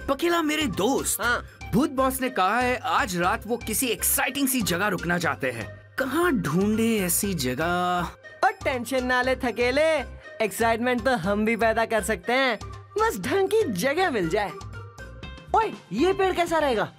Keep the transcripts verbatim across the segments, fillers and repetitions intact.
पकेला मेरे दोस्त, हाँ। भूत बॉस ने कहा है आज रात वो किसी एक्साइटिंग सी जगह रुकना चाहते हैं। कहाँ ढूंढे ऐसी जगह? और टेंशन ना ले थकेले, एक्साइटमेंट तो हम भी पैदा कर सकते हैं, बस ढंग की जगह मिल जाए। ओए, ये पेड़ कैसा रहेगा?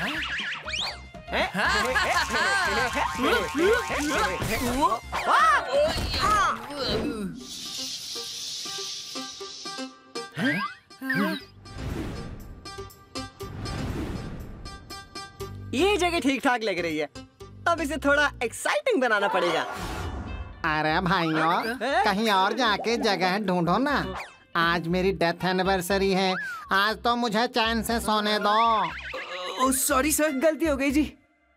ये जगह ठीक ठाक लग रही है, अब इसे थोड़ा एक्साइटिंग बनाना पड़ेगा। अरे भाइयों, कहीं और जाके जगह ढूंढो ना। आज मेरी डेथ एनिवर्सरी है, आज तो मुझे चैन से सोने दो। सॉरी सर, गलती हो गई जी।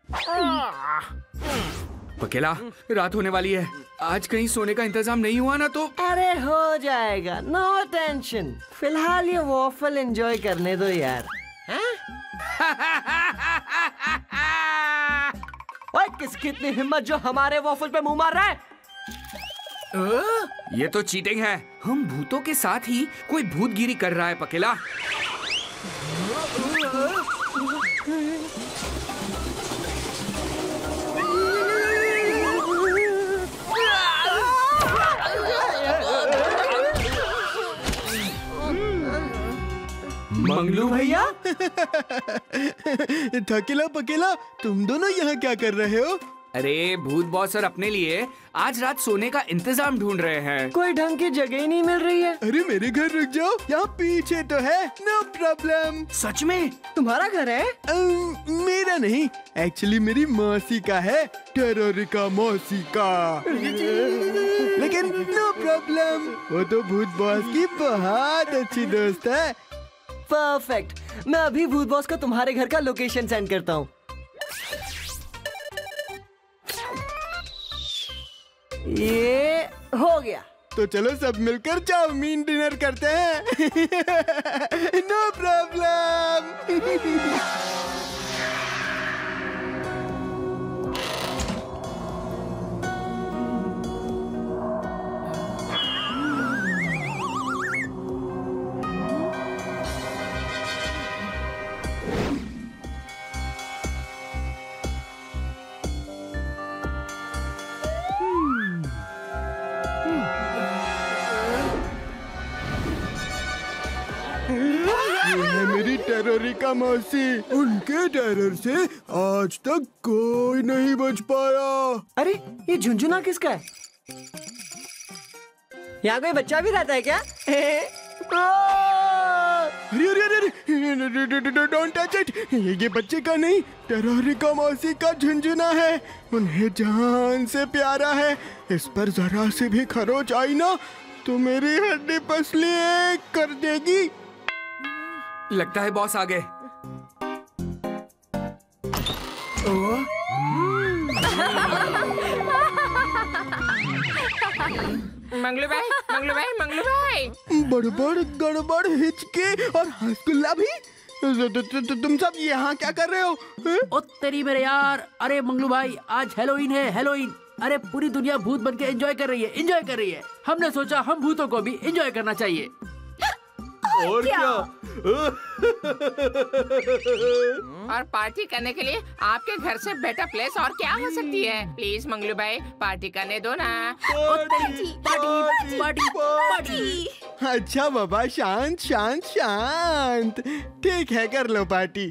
पकेला, रात होने वाली है, आज कहीं सोने का इंतजाम नहीं हुआ ना तो? अरे हो जाएगा, नो टेंशन। फिलहाल ये वॉफल एंजॉय करने दो यार। ओए, किसकी इतनी हिम्मत जो हमारे वॉफल पे मुंह मार रहा है? ये तो चीटिंग है। हम भूतों के साथ ही कोई भूतगिरी कर रहा है पकेला। मंगलू भैया। थकेला पकेला, तुम दोनों यहाँ क्या कर रहे हो? अरे भूत बॉस सर अपने लिए आज रात सोने का इंतजाम ढूंढ रहे हैं। कोई ढंग की जगह ही नहीं मिल रही है। अरे मेरे घर रुक जाओ, यहाँ पीछे तो है, नो प्रॉब्लम। सच में? तुम्हारा घर है? आ, मेरा नहीं, एक्चुअली मेरी मौसी का है, टेरोरिका मौसी का। लेकिन नो प्रॉब्लम, वो तो भूत बॉस की बहुत अच्छी दोस्त है। परफेक्ट, मैं अभी भूत बॉस को तुम्हारे घर का लोकेशन सेंड करता हूँ। ये हो गया। तो चलो सब मिलकर चाउमीन डिनर करते हैं। No problem. मेरी टेरोरिका मौसी, उनके टेरर से आज तक कोई नहीं बच पाया। अरे ये झुंझुना किसका है? यहाँ कोई बच्चा भी रहता है क्या? अरे अरे अरे, डोंट टच इट, ये बच्चे का नहीं, टेरोरिका मौसी का झुंझुना है। उन्हें जान से प्यारा है, इस पर जरा से भी खरोच आई ना तो मेरी हड्डी पसली एक कर देगी। लगता है बॉस आ गए। मंगलू भाई, मंगलू भाई, मंगलू भाई। बड़बड़ गड़बड़ हिचके और हंसगुल्ला भी। तु, तु, तु, तु, तुम सब यहाँ क्या कर रहे हो? ओ तेरी मेरे यार, अरे मंगलू भाई आज हैलोवीन है, हैलोवीन। अरे पूरी दुनिया भूत बन के एंजॉय कर रही है, एंजॉय कर रही है। हमने सोचा हम भूतों को भी एंजॉय करना चाहिए। और क्या? और पार्टी करने के लिए आपके घर से बेटर प्लेस और क्या हो सकती है? प्लीज मंगलू भाई पार्टी करने दो ना। Party party party party. अच्छा बाबा, शांत शांत शांत। ठीक है, कर लो पार्टी।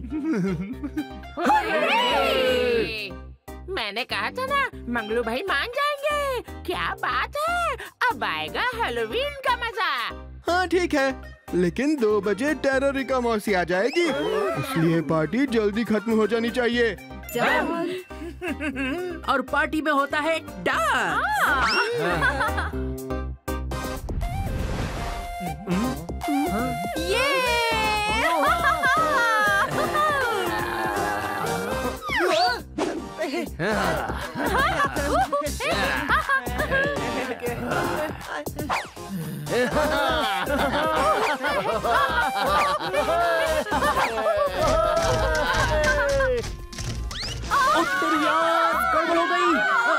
मैंने कहा था ना मंगलू भाई मान जाएंगे। क्या बात है, अब आएगा हैलोवीन का मजा। हाँ ठीक है, लेकिन दो बजे टेरोरिका मौसी आ जाएगी, इसलिए पार्टी जल्दी खत्म हो जानी चाहिए। और पार्टी में होता है डांस। ये गड़बड़ हो गई।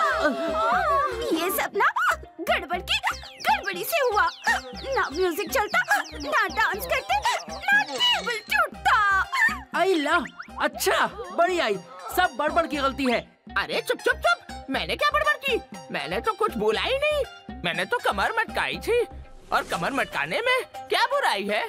ये सब ना गड़बड़ की गड़बड़ी से हुआ। ना म्यूजिक चलता, ना डांस करते, ना टेबल टूटता। आई ला। अच्छा बड़ी आई, सब बड़बड़ की गलती है। अरे चुप चुप चुप, मैंने क्या बड़बड़ की? मैंने तो कुछ बोला ही नहीं। मैंने तो कमर मटकाई थी, और कमर मटकाने में क्या बुराई है?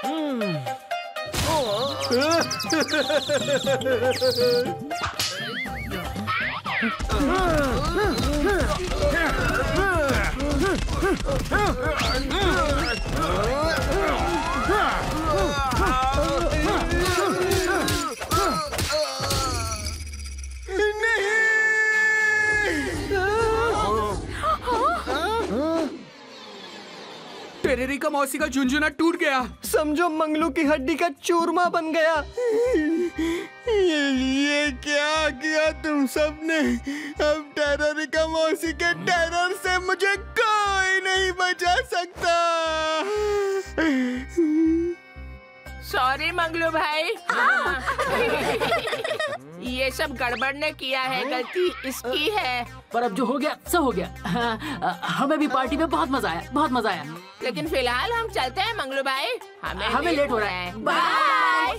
टेरेरिका मौसी का झुंझुना टूट गया। समझो मंगलू की हड्डी का चूरमा बन गया। ये ये क्या किया तुम सबने? अब टेरेरिका मौसी के टेरर से मुझे कोई नहीं बचा सकता। सॉरी मंगलू भाई। ये सब गड़बड़ ने किया है, गलती इसकी है। पर अब जो हो गया सो हो गया। हाँ, हमें भी पार्टी में बहुत मजा आया, बहुत मजा आया। लेकिन फिलहाल हम चलते हैं मंगलू भाई, हमें हमें लेट हो रहा है। बाय।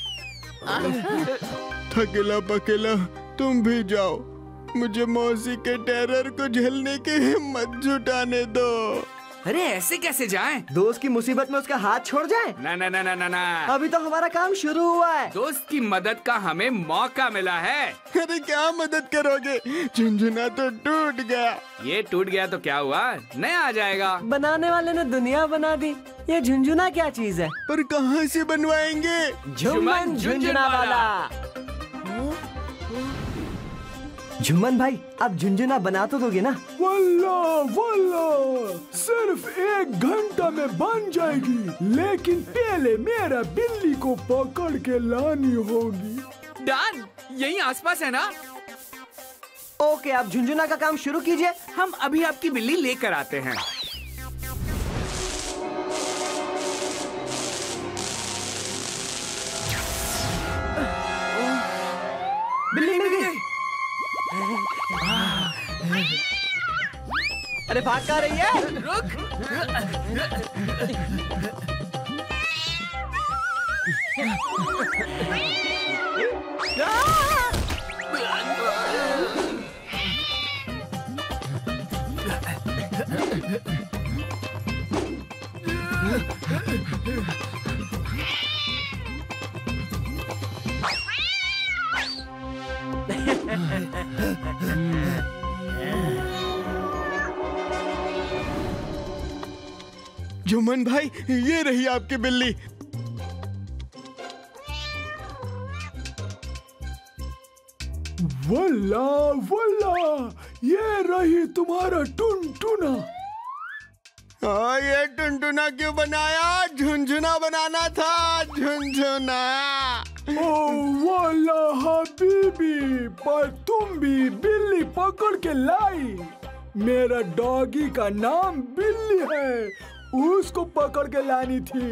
थकेला पकेला तुम भी जाओ, मुझे मौसी के टेरर को झेलने की हिम्मत जुटाने दो। अरे ऐसे कैसे जाएं? दोस्त की मुसीबत में उसका हाथ छोड़ जाए? ना ना ना ना ना ना। अभी तो हमारा काम शुरू हुआ है। दोस्त की मदद का हमें मौका मिला है। अरे क्या मदद करोगे? झुंझुना तो टूट गया। ये टूट गया तो क्या हुआ, नया आ जाएगा। बनाने वाले ने दुनिया बना दी, ये झुंझुना क्या चीज है? पर कहाँ से बनवाएंगे? झुमन झुंझुना वाला। झुमन भाई, आप झुंझुना बना तो दोगे ना? वल्ला वल्ला, सिर्फ एक घंटा में बन जाएगी, लेकिन पहले मेरा बिल्ली को पकड़ के लानी होगी। डन, यही आसपास है ना? ओके, आप झुंझुना का काम शुरू कीजिए। हम अभी आपकी बिल्ली लेकर आते हैं। बिल्ली मिल गई। अरे भाग कहाँ रही है? रुक। झुमन भाई, ये रही आपकी बिल्ली। वल्ला वल्ला, ये रही तुम्हारा टुनटुना। हाँ, ये टुनटुना क्यों बनाया? झुंझुना बनाना था, झुंझुना। ओ वल्ला हबीबी, पर तुम भी बिल्ली पकड़ के लाई। मेरा डॉगी का नाम बिल्ली है, उसको पकड़ के लानी थी।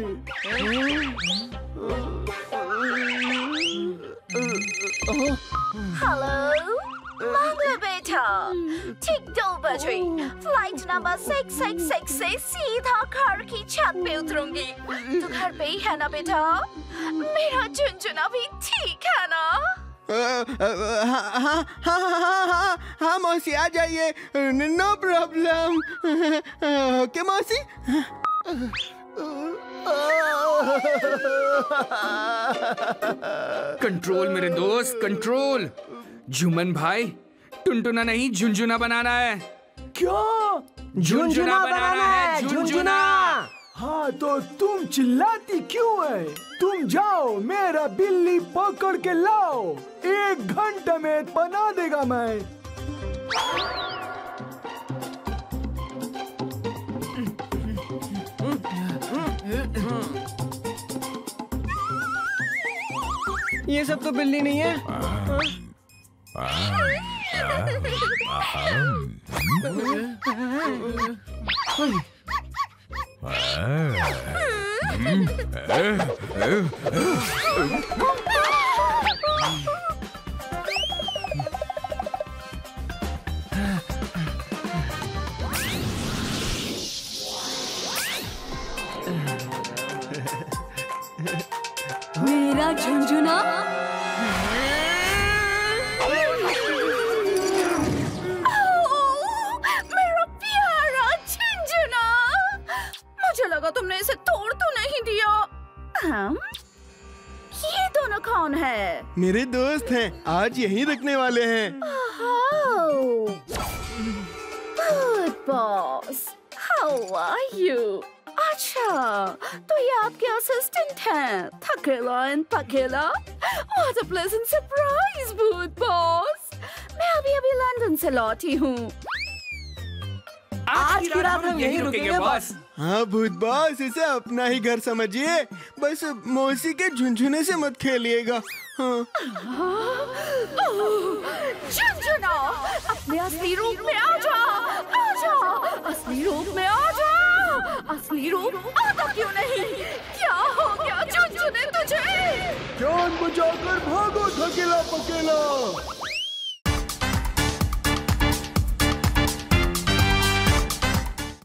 हेलो मंगलू बेटा, ठीक दो बजे flight number six six six से सीधा घर की छत पे उतरूंगी। तू घर पे ही है ना बेटा? मेरा झुंझुना भी ठीक है ना? हाँ हाँ हाँ हाँ हाँ मौसी, आ जाइए, नो प्रॉब्लम। ओके मौसी। कंट्रोल मेरे दोस्त, कंट्रोल। झुमन भाई, टुनटुना नहीं झुंझुना बनाना है। क्या? झुंझुना बनाना है, झुंझुना। हाँ तो तुम चिल्लाती क्यों है? तुम जाओ, मेरा बिल्ली पकड़ के लाओ, एक घंटे में बना देगा मैं। ये सब तो बिल्ली नहीं है। मेरा मेरा झुंझुना। मेरा प्यारा झुंझुना, मुझे लगा तुमने इसे तोड़ तो नहीं दिया। हम? ये दोनों कौन है? मेरे दोस्त हैं, आज यहीं रखने वाले हैं। Good boss, how are you? अच्छा, तो ये आपके असिस्टेंट हैं, थकेला एंड पकेला। What a pleasant surprise, भूत बॉस। मैं अभी अभी लंदन से लौटी हूँ। आज की रात हम यहीं रुकेंगे बॉस। हाँ भूत बॉस, इसे अपना ही घर समझिए, बस मौसी के झुनझुने से मत खेलिएगा। हाँ। झुनझुना, अपने असली रूप में आ जा, आ जा, असली रूप में आ जा। असली रूप आता क्यों नहीं? क्या हो गया झुनझुने तुझे? जान बचाकर भागो थकेला पकेला।